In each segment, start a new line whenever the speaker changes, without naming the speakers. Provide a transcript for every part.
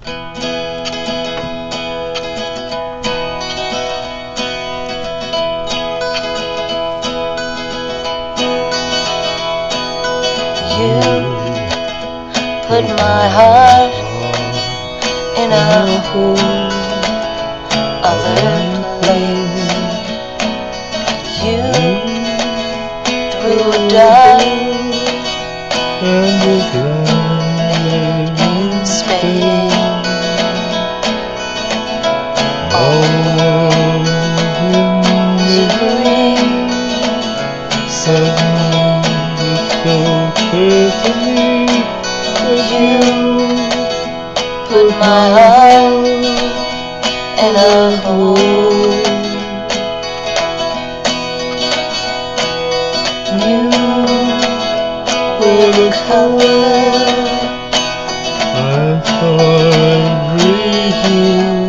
You put my heart in a whole other place. You threw a dart in space. All misery
Suddenly it felt clear to me that you
put my heart in a hole. You were the color
I thought I'd read you.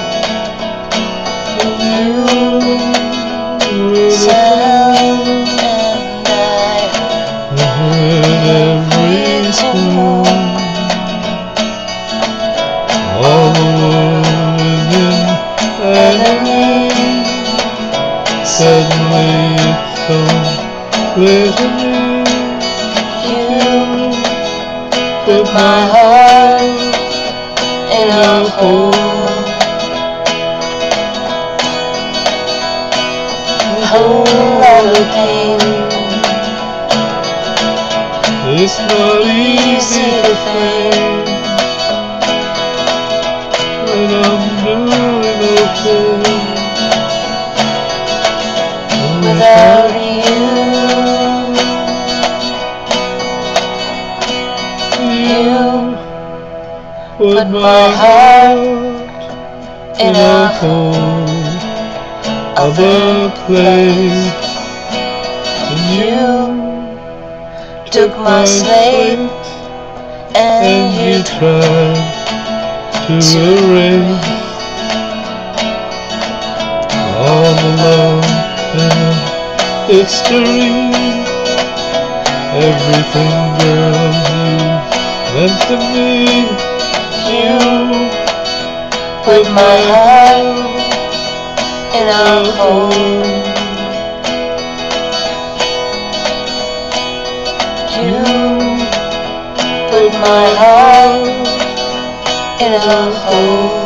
you
were the
sound, and I
heard every tone. All the world in agony. Suddenly it felt clear to me.
You put my heart in a hole. A whole lot of pain.
It's not easy to think that I'm doing okay
Without you, you
put my heart
in
in
a
a whole other place. And
You took my slate and you
tried to erase all the love and history. Everything, girl, you meant to me.
You put my heart in a hole. You put my heart in a hole.